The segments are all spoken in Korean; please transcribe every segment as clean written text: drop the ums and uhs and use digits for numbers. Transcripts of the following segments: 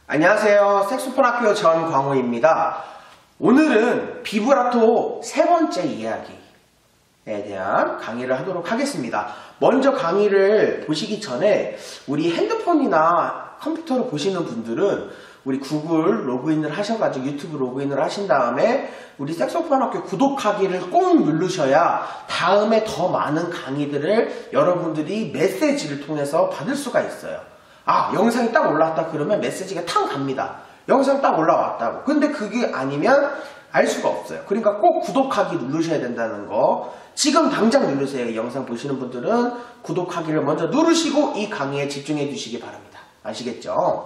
안녕하세요. 색소폰 학교 전광호입니다. 오늘은 비브라토 세 번째 이야기에 대한 강의를 하도록 하겠습니다. 먼저 강의를 보시기 전에 우리 핸드폰이나 컴퓨터로 보시는 분들은 우리 구글 로그인을 하셔가지고 유튜브 로그인을 하신 다음에 우리 색소폰 학교 구독하기를 꼭 누르셔야 다음에 더 많은 강의들을 여러분들이 메시지를 통해서 받을 수가 있어요. 영상이 딱 올라왔다 그러면 메시지가 탁 갑니다. 영상 딱 올라왔다고. 근데 그게 아니면 알 수가 없어요. 그러니까 꼭 구독하기 누르셔야 된다는 거 지금 당장 누르세요. 이 영상 보시는 분들은 구독하기를 먼저 누르시고 이 강의에 집중해 주시기 바랍니다. 아시겠죠?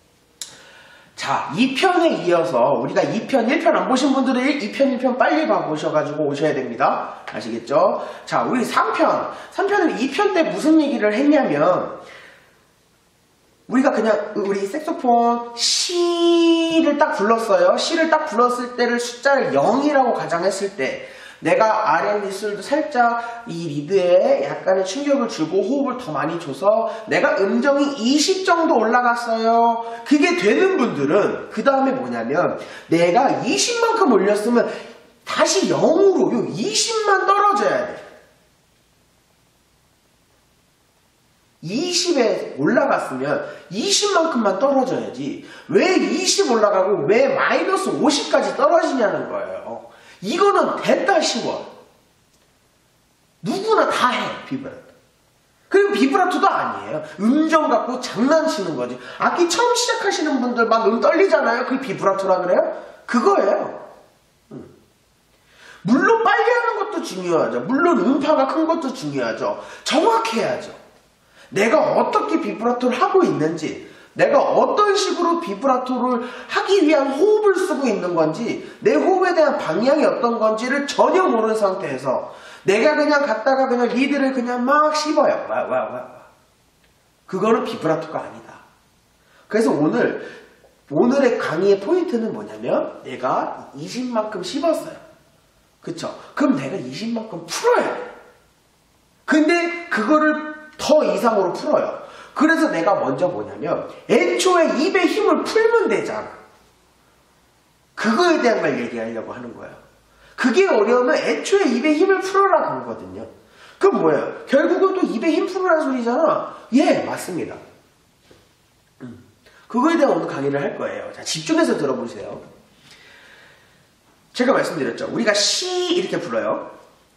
자, 2편에 이어서 우리가 2편, 1편 안 보신 분들은 2편, 1편 빨리 보셔가지고 오셔야 됩니다. 아시겠죠? 자, 우리 3편은 2편 때 무슨 얘기를 했냐면 우리가 그냥 우리 색소폰 C를 딱 불렀어요. C를 딱 불렀을 때를 숫자를 0이라고 가정했을 때 내가 RM 미술도 살짝 이 리드에 약간의 충격을 주고 호흡을 더 많이 줘서 내가 음정이 20 정도 올라갔어요. 그게 되는 분들은 그 다음에 뭐냐면 내가 20만큼 올렸으면 다시 0으로 요 20만 떨어져야 돼. 20에 올라갔으면 20만큼만 떨어져야지 왜 20 올라가고 왜 마이너스 50까지 떨어지냐는 거예요. 이거는 됐다 쉬워. 누구나 다 해. 비브라토. 그리고 비브라토도 아니에요. 음정 갖고 장난치는 거지. 악기 처음 시작하시는 분들 막 떨리잖아요. 그게 비브라토라 그래요? 그거예요. 물론 빨리 하는 것도 중요하죠. 물론 음파가 큰 것도 중요하죠. 정확해야죠. 내가 어떻게 비브라토를 하고 있는지, 내가 어떤 식으로 비브라토를 하기 위한 호흡을 쓰고 있는 건지, 내 호흡에 대한 방향이 어떤 건지를 전혀 모르는 상태에서 내가 그냥 갔다가 그냥 리드를 그냥 막 씹어요. 그거는 비브라토가 아니다. 그래서 오늘의 강의의 포인트는 뭐냐면 내가 20만큼 씹었어요. 그쵸? 그럼 내가 20만큼 풀어야 돼. 근데 그거를 더 이상으로 풀어요. 그래서 내가 먼저 뭐냐면 애초에 입에 힘을 풀면 되잖아. 그거에 대한 걸 얘기하려고 하는 거예요. 그게 어려우면 애초에 입에 힘을 풀어라 그러거든요. 그럼 뭐예요? 결국은 또 입에 힘 풀으라는 소리잖아. 예, 맞습니다. 그거에 대한 오늘 강의를 할 거예요. 자, 집중해서 들어보세요. 제가 말씀드렸죠. 우리가 C 이렇게 불러요.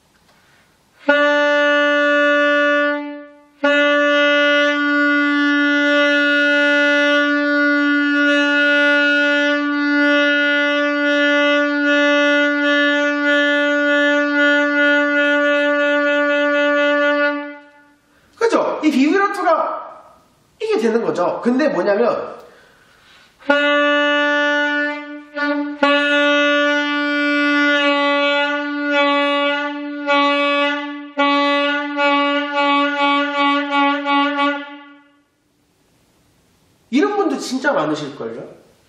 이 비브라토가 이게 되는 거죠. 근데 뭐냐면 이런 분들 진짜 많으실걸요.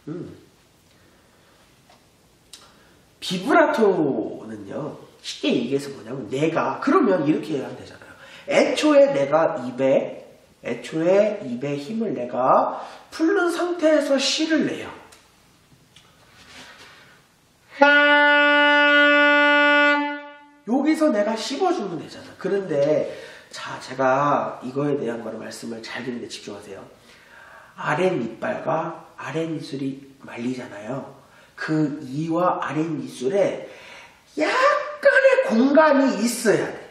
비브라토는요 쉽게 얘기해서 뭐냐면 내가 그러면 이렇게 하면 되잖아요. 애초에 입에 힘을 내가 풀는 상태에서 C를 내요. 여기서 내가 씹어주면 되잖아. 그런데 자, 제가 이거에 대한 거를 말씀을 잘 듣는데 집중하세요. 아랫니빨과 아랫입술이 말리잖아요. 그 이와 아랫입술에 약간의 공간이 있어야 돼.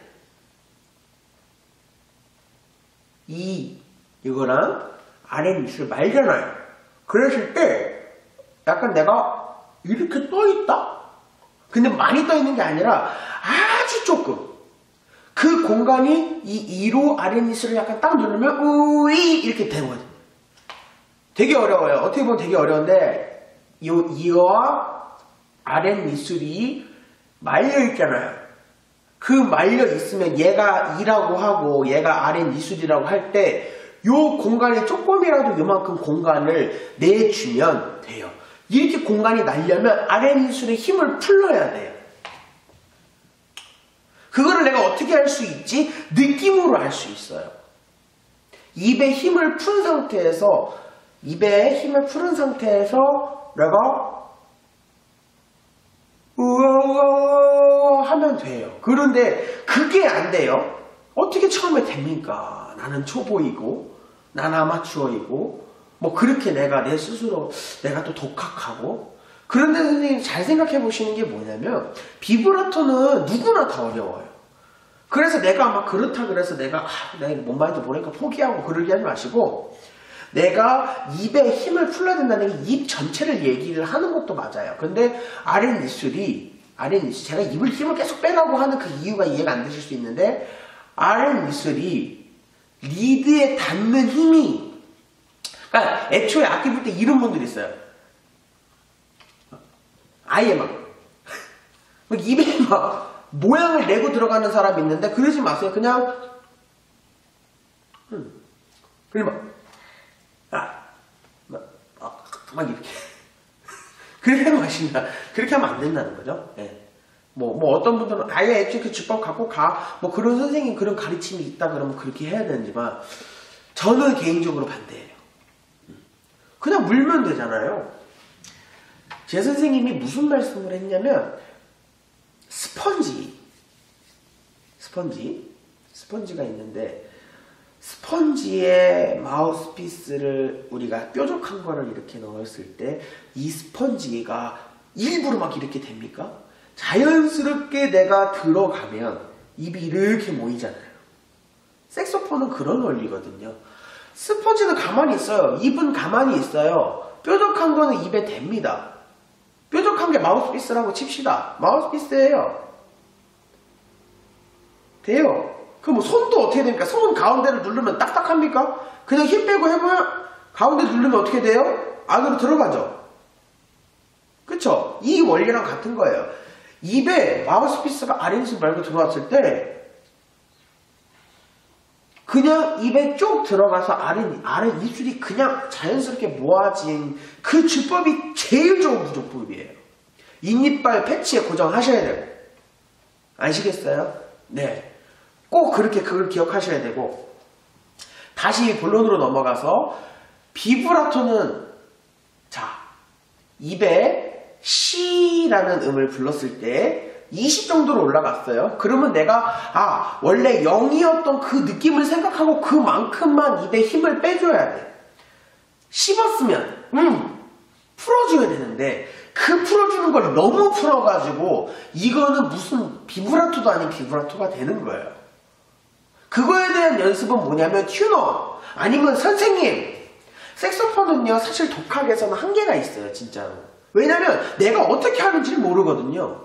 이거랑 아랫입술 말잖아요. 그랬을 때 약간 내가 이렇게 떠있다? 근데 많이 떠있는 게 아니라 아주 조금 그 공간이 이 2로 아랫입술을 약간 딱 누르면 우이 이렇게 되거든요. 되게 어려워요. 어떻게 보면 되게 어려운데 이 이와 아랫입술이 말려있잖아요. 그 말려 있으면 얘가 2라고 하고 얘가 아랫입술이라고 할 때 요 공간에 조금이라도 요만큼 공간을 내주면 돼요. 이렇게 공간이 나려면 아랫입술에 힘을 풀러야 돼요. 그거를 내가 어떻게 할 수 있지? 느낌으로 할 수 있어요. 입에 힘을 푼 상태에서 입에 힘을 풀은 상태에서 내가 우어 하면 돼요. 그런데 그게 안 돼요. 어떻게 처음에 됩니까? 나는 초보이고 나는 아마추어이고 뭐 그렇게 내가 내 스스로 내가 또 독학하고. 그런데 선생님 잘 생각해 보시는 게 뭐냐면 비브라토는 누구나 다 어려워요. 그래서 내가 막 그렇다 그래서 내가 뭔 말인지 모르니까 포기하고 그러게 하지 마시고, 내가 입에 힘을 풀어야 된다는 게 입 전체를 얘기를 하는 것도 맞아요. 근데 아랫입술이 제가 입을 힘을 계속 빼라고 하는 그 이유가 이해가 안 되실 수 있는데, 아랫입술이 리드에 닿는 힘이, 그러니까 애초에 악기 불 때 이런 분들이 있어요. 아예 막 입에 막 모양을 내고 들어가는 사람이 있는데 그러지 마세요. 그냥 막 이렇게 그렇게 하면 하신다. 그렇게 하면 안 된다는 거죠. 네. 뭐 어떤 분들은 아예 애초에 그 주법 갖고 가, 뭐 그런 선생님 그런 가르침이 있다 그러면 그렇게 해야 되지만 저는 개인적으로 반대예요. 그냥 물면 되잖아요. 제 선생님이 무슨 말씀을 했냐면 스펀지가 있는데 스펀지에 마우스피스를 우리가 뾰족한 거를 이렇게 넣었을 때 이 스펀지가 일부러 막 이렇게 됩니까? 자연스럽게 내가 들어가면 입이 이렇게 모이잖아요. 색소폰은 그런 원리거든요. 스펀지는 가만히 있어요. 입은 가만히 있어요. 뾰족한 거는 입에 댑니다. 뾰족한 게 마우스피스라고 칩시다. 마우스피스예요. 돼요. 그럼 뭐 손도 어떻게 됩니까? 손 가운데를 누르면 딱딱합니까? 그냥 힘 빼고 해보면 가운데 누르면 어떻게 돼요? 안으로 들어가죠. 그쵸? 이 원리랑 같은 거예요. 입에 마우스피스가 아랫입술 말고 들어왔을 때 그냥 입에 쭉 들어가서 아랫입술이 그냥 자연스럽게 모아진 그 주법이 제일 좋은 부조법이에요. 입니빨 패치에 고정하셔야 돼요. 아시겠어요? 네. 꼭 그렇게 그걸 기억하셔야 되고, 다시 본론으로 넘어가서 비브라토는 자, 입에 시라는 음을 불렀을 때 20 정도로 올라갔어요. 그러면 내가 원래 0이었던 그 느낌을 생각하고 그만큼만 입에 힘을 빼줘야 돼. 씹었으면 풀어줘야 되는데 그 풀어주는 걸 너무 풀어가지고 이거는 무슨 비브라토도 아닌 비브라토가 되는 거예요. 그거에 대한 연습은 뭐냐면 튜너 아니면 선생님. 색소폰은요 사실 독학에서는 한계가 있어요. 진짜로. 왜냐면 내가 어떻게 하는지를 모르거든요.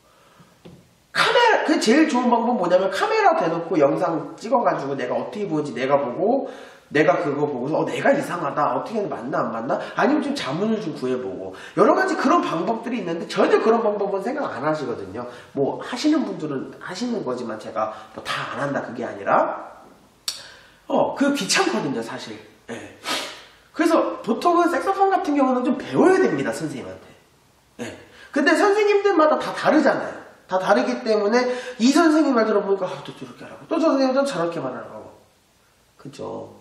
그 제일 좋은 방법은 뭐냐면 카메라 대놓고 영상 찍어가지고 내가 어떻게 보는지 내가 보고, 내가 그거 보고서 내가 이상하다, 어떻게 맞나 안 맞나, 아니면 좀 자문을 좀 구해보고, 여러 가지 그런 방법들이 있는데 전혀 그런 방법은 생각 안 하시거든요. 뭐 하시는 분들은 하시는 거지만 제가 뭐 다 안 한다 그게 아니라 그거 귀찮거든요 사실. 네. 그래서 보통은 색소폰 같은 경우는 좀 배워야 됩니다 선생님한테. 네. 근데 선생님들마다 다 다르잖아요. 다 다르기 때문에 이 선생님 말 들어보니까 또 저렇게 하라고, 또 저 선생님은 저렇게 말하라고. 그죠?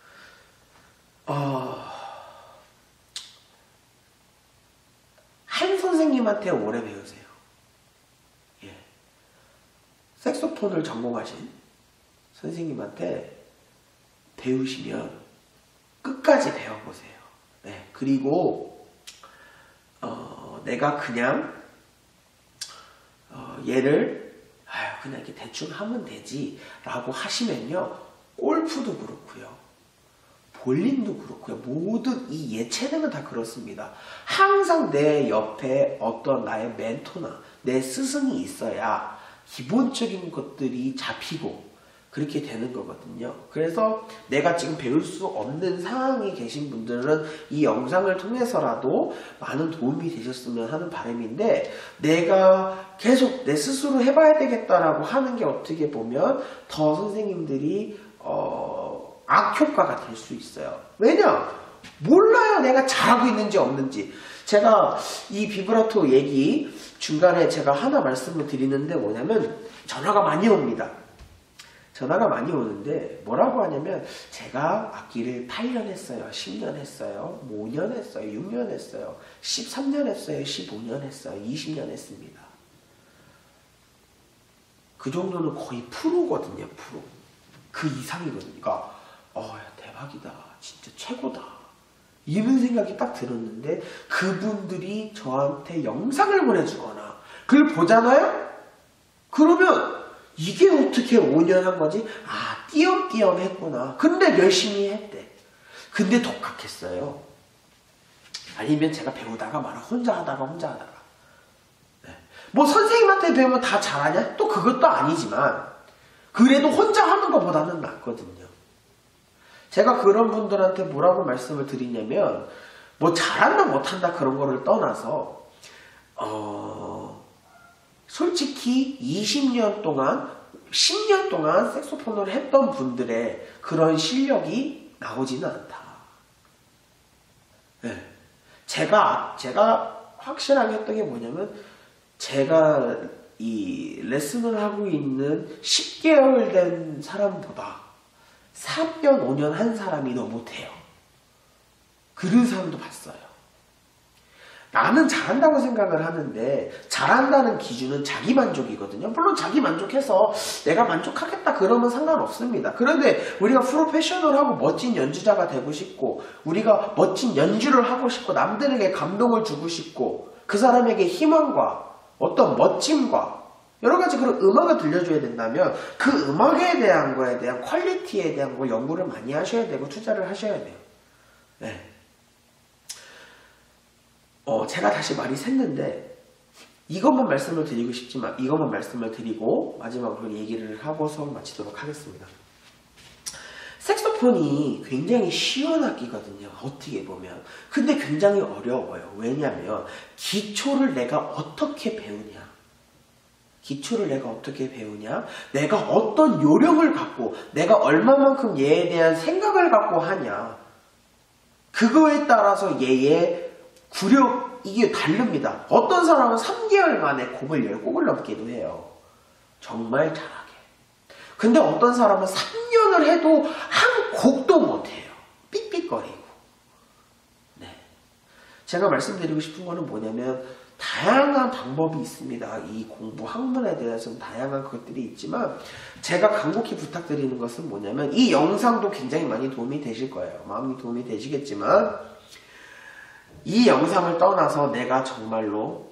한 선생님한테 오래 배우세요. 예. 색소폰을 전공하신 선생님한테 배우시면 끝까지 배워보세요. 네. 그리고 내가 그냥 얘를 그냥 이렇게 대충 하면 되지 라고 하시면요, 골프도 그렇고요, 볼링도 그렇고요, 모든 이 예체능은 다 그렇습니다. 항상 내 옆에 어떤 나의 멘토나 내 스승이 있어야 기본적인 것들이 잡히고 그렇게 되는 거거든요. 그래서 내가 지금 배울 수 없는 상황에 계신 분들은 이 영상을 통해서라도 많은 도움이 되셨으면 하는 바람인데, 내가 계속 내 스스로 해봐야 되겠다라고 하는 게 어떻게 보면 더 선생님들이 악효과가 될 수 있어요. 왜냐? 몰라요. 내가 잘하고 있는지 없는지. 제가 이 비브라토 얘기 중간에 제가 하나 말씀을 드리는데 뭐냐면 전화가 많이 옵니다. 전화가 많이 오는데 뭐라고 하냐면 제가 악기를 8년 했어요. 10년 했어요. 5년 했어요. 6년 했어요. 13년 했어요. 15년 했어요. 20년 했습니다. 그 정도는 거의 프로거든요. 프로. 그 이상이거든요. 그러니까 대박이다. 진짜 최고다. 이런 생각이 딱 들었는데 그분들이 저한테 영상을 보내주거나 그걸 보잖아요? 그러면 이게 어떻게 5년 한 거지? 띄엄띄엄 했구나. 근데 열심히 했대. 근데 독학했어요. 아니면 제가 배우다가 혼자 하다가. 네. 뭐 선생님한테 배우면 다 잘하냐? 또 그것도 아니지만 그래도 혼자 하는 것보다는 낫거든요. 제가 그런 분들한테 뭐라고 말씀을 드리냐면 뭐 잘한다 못한다 그런 거를 떠나서 솔직히 20년 동안 10년 동안 색소폰을 했던 분들의 그런 실력이 나오지는 않다. 네. 제가 확실하게 했던 게 뭐냐면 제가 이 레슨을 하고 있는 10개월 된 사람보다 3년, 5년 한 사람이 더 못해요. 그런 사람도 봤어요. 나는 잘한다고 생각을 하는데 잘한다는 기준은 자기 만족이거든요. 물론 자기 만족해서 내가 만족하겠다 그러면 상관없습니다. 그런데 우리가 프로페셔널하고 멋진 연주자가 되고 싶고 우리가 멋진 연주를 하고 싶고 남들에게 감동을 주고 싶고 그 사람에게 희망과 어떤 멋짐과 여러 가지 그런 음악을 들려줘야 된다면 그 음악에 대한 거에 대한 퀄리티에 대한 거 연구를 많이 하셔야 되고 투자를 하셔야 돼요. 네. 제가 다시 말이 샜는데 이것만 말씀을 드리고 싶지만 이것만 말씀을 드리고 마지막으로 얘기를 하고 수업 마치도록 하겠습니다. 색소폰이 굉장히 쉬운 악기거든요. 어떻게 보면. 근데 굉장히 어려워요. 왜냐하면 기초를 내가 어떻게 배우냐. 내가 어떤 요령을 갖고 내가 얼마만큼 얘에 대한 생각을 갖고 하냐. 그거에 따라서 얘의 구력 이게 다릅니다. 어떤 사람은 3개월 만에 곡을 10곡을 넘기도 해요. 정말 잘하게. 근데 어떤 사람은 3년을 해도 한 곡도 못해요. 삑삑거리고. 네. 제가 말씀드리고 싶은 거는 뭐냐면 다양한 방법이 있습니다. 이 공부 학문에 대해서는 다양한 것들이 있지만 제가 간곡히 부탁드리는 것은 뭐냐면 이 영상도 굉장히 많이 도움이 되실 거예요. 마음이 도움이 되시겠지만 이 영상을 떠나서 내가 정말로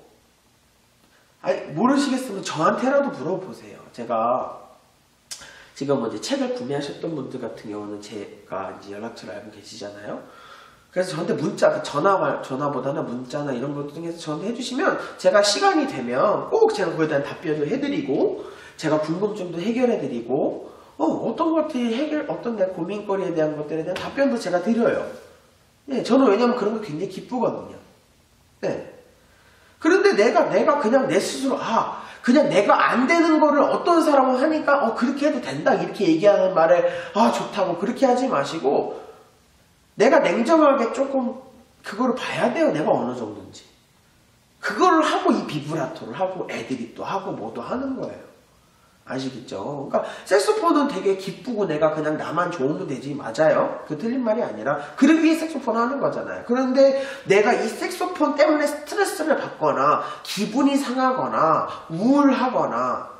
모르시겠으면 저한테라도 물어보세요. 제가 지금 이제 책을 구매하셨던 분들 같은 경우는 제가 이제 연락처를 알고 계시잖아요. 그래서 저한테 문자, 전화보다는 문자나 이런 것들 중에서 저한테 해주시면 제가 시간이 되면 꼭 제가 그거에 대한 답변을 해드리고 제가 궁금증도 해결해드리고 어떤 것들이 어떤 내 고민거리에 대한 것들에 대한 답변도 제가 드려요. 네, 저는 왜냐면 그런 거 굉장히 기쁘거든요. 네. 그런데 내가 그냥 내 스스로 그냥 내가 안 되는 거를 어떤 사람은 하니까 그렇게 해도 된다 이렇게 얘기하는 말에 좋다고 그렇게 하지 마시고 내가 냉정하게 조금 그거를 봐야 돼요. 내가 어느 정도인지. 그거를 하고 이 비브라토를 하고 애드립도 하고 뭐도 하는 거예요. 아시겠죠? 그러니까 색소폰은 되게 기쁘고 내가 그냥 나만 좋으면 되지. 맞아요. 그 틀린 말이 아니라 그러기 위해 색소폰을 하는 거잖아요. 그런데 내가 이 색소폰 때문에 스트레스를 받거나 기분이 상하거나 우울하거나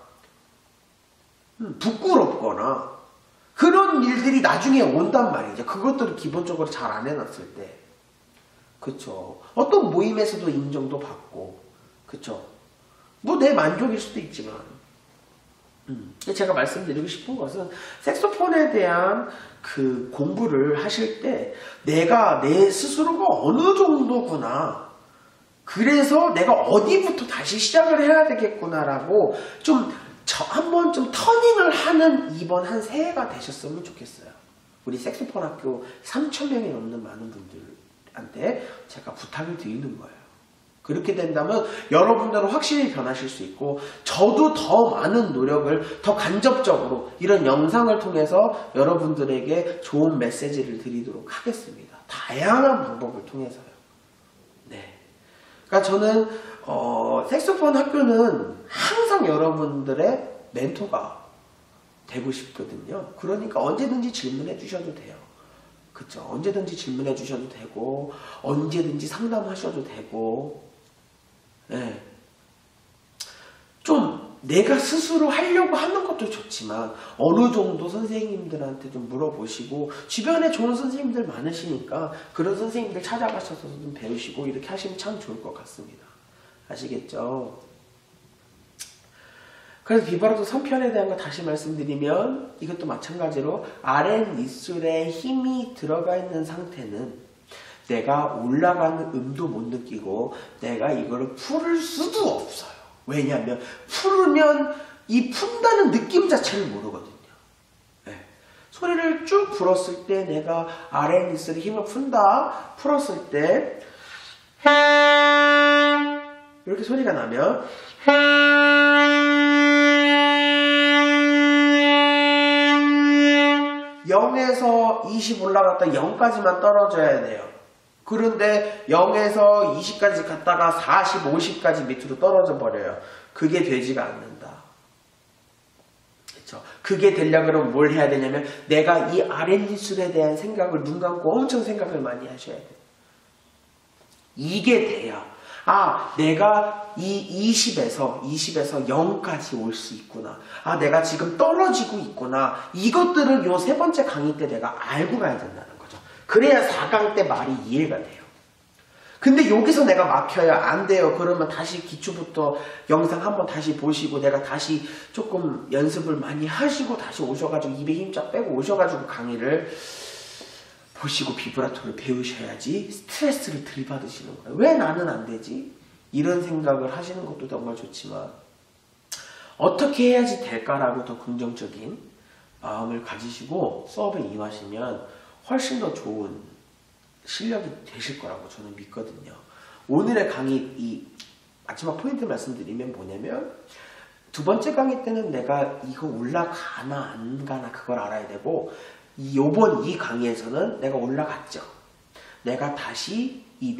부끄럽거나 그런 일들이 나중에 온단 말이죠. 그것들을 기본적으로 잘 안 해놨을 때. 그쵸. 어떤 모임에서도 인정도 받고. 그쵸. 뭐 내 만족일 수도 있지만. 제가 말씀드리고 싶은 것은 색소폰에 대한 그 공부를 하실 때 내가 내 스스로가 어느 정도구나. 그래서 내가 어디부터 다시 시작을 해야 되겠구나라고 한번 좀 터닝을 하는 이번 한 새해가 되셨으면 좋겠어요. 우리 색소폰 학교 3,000명이 넘는 많은 분들한테 제가 부탁을 드리는 거예요. 그렇게 된다면 여러분들은 확실히 변하실 수 있고 저도 더 많은 노력을 더 간접적으로 이런 영상을 통해서 여러분들에게 좋은 메시지를 드리도록 하겠습니다. 다양한 방법을 통해서요. 네. 그러니까 저는 색소폰 학교는 항상 여러분들의 멘토가 되고 싶거든요. 그러니까 언제든지 질문해 주셔도 돼요. 그쵸? 언제든지 질문해 주셔도 되고, 언제든지 상담하셔도 되고, 네. 좀 내가 스스로 하려고 하는 것도 좋지만, 어느 정도 선생님들한테 좀 물어보시고, 주변에 좋은 선생님들 많으시니까, 그런 선생님들 찾아가셔서 좀 배우시고, 이렇게 하시면 참 좋을 것 같습니다. 아시겠죠? 그래서 비브라토 3편에 대한 거 다시 말씀드리면 이것도 마찬가지로 아랫입술에 힘이 들어가 있는 상태는 내가 올라가는 음도 못 느끼고 내가 이거를 풀을 수도 없어요. 왜냐하면 풀으면 이 푼다는 느낌 자체를 모르거든요. 네. 소리를 쭉 불었을 때 내가 아랫입술에 힘을 푼다 풀었을 때 이렇게 소리가 나면 0에서 20 올라갔다 0까지만 떨어져야 돼요. 그런데 0에서 20까지 갔다가 40, 50까지 밑으로 떨어져 버려요. 그게 되지가 않는다. 그렇죠? 그게 되려면 그럼 뭘 해야 되냐면 내가 이 아랫입술에 대한 생각을 눈 감고 엄청 생각을 많이 하셔야 돼요. 이게 돼야 내가 이 20에서 0까지 올 수 있구나. 내가 지금 떨어지고 있구나. 이것들을 요 세 번째 강의 때 내가 알고 가야 된다는 거죠. 그래야 4강 때 말이 이해가 돼요. 근데 여기서 내가 막혀요. 안 돼요. 그러면 다시 기초부터 영상 한번 다시 보시고 내가 다시 조금 연습을 많이 하시고 다시 오셔가지고 입에 힘 쫙 빼고 오셔가지고 강의를 보시고 비브라토를 배우셔야지 스트레스를 들이받으시는 거예요. 왜 나는 안 되지? 이런 생각을 하시는 것도 정말 좋지만 어떻게 해야지 될까라고 더 긍정적인 마음을 가지시고 수업에 임하시면 훨씬 더 좋은 실력이 되실 거라고 저는 믿거든요. 오늘의 강의 이 마지막 포인트 말씀드리면 뭐냐면 두 번째 강의 때는 내가 이거 올라가나 안 가나 그걸 알아야 되고 요번 이 강의에서는 내가 올라갔죠. 내가 다시 이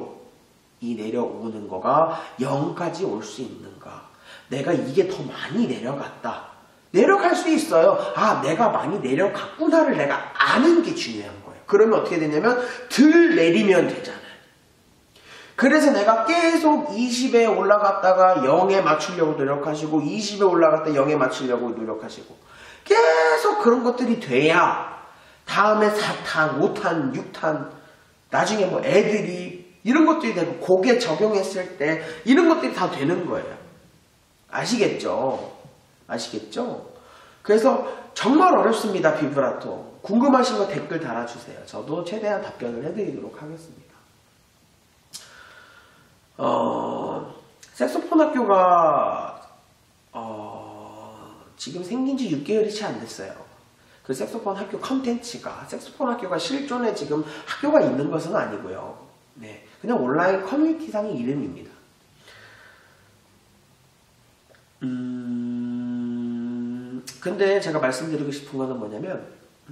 내려오는 거가 0까지 올 수 있는가. 내가 이게 더 많이 내려갔다. 내려갈 수 있어요. 내가 많이 내려갔구나를 내가 아는 게 중요한 거예요. 그러면 어떻게 되냐면 덜 내리면 되잖아요. 그래서 내가 계속 20에 올라갔다가 0에 맞추려고 노력하시고 20에 올라갔다 0에 맞추려고 노력하시고 계속 그런 것들이 돼야 다음에 4탄, 5탄, 6탄 나중에 뭐 애들이 이런 것들이 되고 곡에 적용했을 때 이런 것들이 다 되는 거예요. 아시겠죠? 아시겠죠? 그래서 정말 어렵습니다. 비브라토. 궁금하신 거 댓글 달아주세요. 저도 최대한 답변을 해드리도록 하겠습니다. 색소폰 학교가 지금 생긴 지 6개월이 채 안 됐어요. 그 색소폰 학교 컨텐츠가 색소폰 학교가 실존에 지금 학교가 있는 것은 아니고요. 네, 그냥 온라인 커뮤니티상의 이름입니다. 근데 제가 말씀드리고 싶은 거는 뭐냐면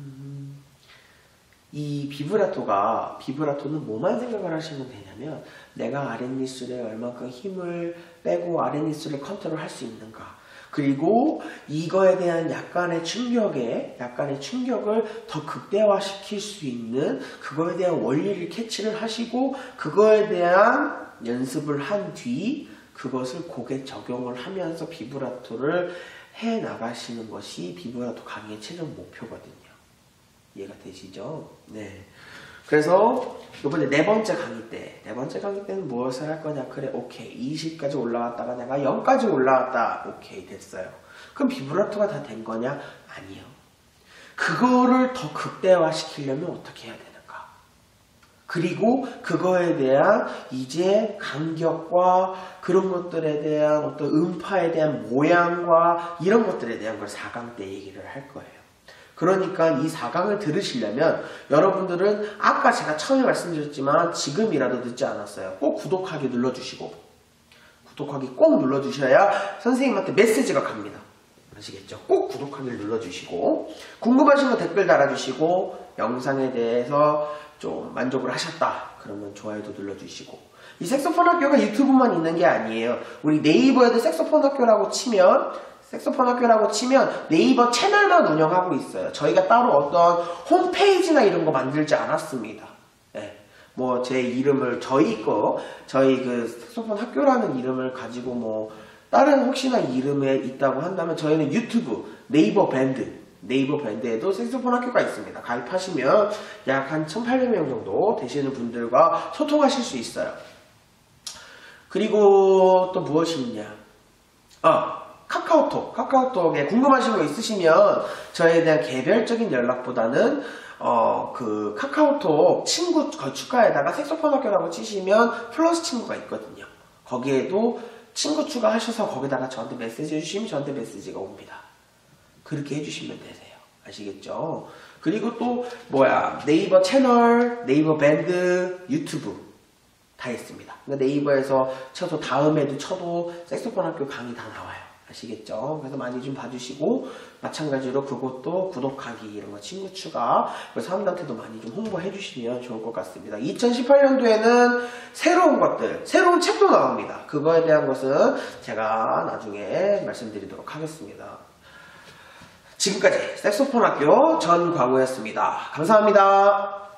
이 비브라토는 뭐만 생각을 하시면 되냐면 내가 아랫입술에 얼만큼 힘을 빼고 아랫입술을 컨트롤 할 수 있는가. 그리고 이거에 대한 약간의 충격을 더 극대화시킬 수 있는 그거에 대한 원리를 캐치를 하시고 그거에 대한 연습을 한 뒤 그것을 곡에 적용을 하면서 비브라토를 해 나가시는 것이 비브라토 강의의 최종 목표거든요. 이해가 되시죠? 네. 그래서 이번에 네 번째 강의 때는 무엇을 할 거냐? 그래, 오케이. 20까지 올라갔다가 내가 0까지 올라왔다. 오케이, 됐어요. 그럼 비브라토가 다 된 거냐? 아니요. 그거를 더 극대화시키려면 어떻게 해야 되는가? 그리고 그거에 대한 이제 간격과 그런 것들에 대한 어떤 음파에 대한 모양과 이런 것들에 대한 걸 4강 때 얘기를 할 거예요. 그러니까 이 4강을 들으시려면 여러분들은 아까 제가 처음에 말씀드렸지만 지금이라도 늦지 않았어요. 꼭 구독하기 눌러주시고 구독하기 꼭 눌러주셔야 선생님한테 메시지가 갑니다. 아시겠죠? 꼭 구독하기를 눌러주시고 궁금하신 거 댓글 달아주시고 영상에 대해서 좀 만족을 하셨다 그러면 좋아요도 눌러주시고 이 색소폰 학교가 유튜브만 있는 게 아니에요. 우리 네이버에도 색소폰 학교라고 치면 색소폰 학교라고 치면 네이버 채널만 운영하고 있어요. 저희가 따로 어떤 홈페이지나 이런 거 만들지 않았습니다. 네. 뭐 제 이름을 저희 그 색소폰 학교라는 이름을 가지고 뭐 다른 혹시나 이름에 있다고 한다면 저희는 유튜브 네이버 밴드에도 색소폰 학교가 있습니다. 가입하시면 약 한 1,800명 정도 되시는 분들과 소통하실 수 있어요. 그리고 또 무엇이 있냐? 카카오톡에 궁금하신 거 있으시면 저에 대한 개별적인 연락보다는 그 카카오톡 친구 추가에다가 색소폰 학교라고 치시면 플러스 친구가 있거든요. 거기에도 친구 추가하셔서 거기다가 저한테 메시지 해주시면 저한테 메시지가 옵니다. 그렇게 해주시면 되세요. 아시겠죠? 그리고 또 네이버 채널, 네이버 밴드, 유튜브 다 있습니다. 네이버에서 다음에도 쳐도 색소폰 학교 강의 다 나와요. 아시겠죠? 그래서 많이 좀 봐주시고, 마찬가지로 그것도 구독하기, 이런 거 친구 추가, 사람들한테도 많이 좀 홍보해 주시면 좋을 것 같습니다. 2018년도에는 새로운 책도 나옵니다. 그거에 대한 것은 제가 나중에 말씀드리도록 하겠습니다. 지금까지 색소폰 학교 전광우였습니다. 감사합니다.